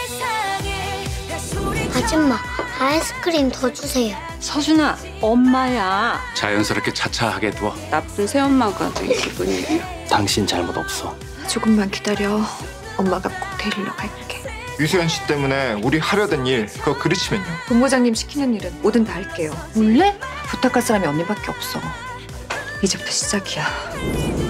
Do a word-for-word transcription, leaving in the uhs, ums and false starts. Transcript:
아줌마, 아이스크림 더 주세요. 서준아, 엄마야. 자연스럽게 차차하게 둬. 나쁜 새엄마가 된 기분이에요. 당신 잘못 없어. 조금만 기다려. 엄마가 꼭 데리러 갈게. 유수연 씨 때문에 우리 하려던 일 그거 그르치면요. 본부장님 시키는 일은 뭐든 다 할게요. 몰래? 부탁할 사람이 언니밖에 없어. 이제부터 시작이야.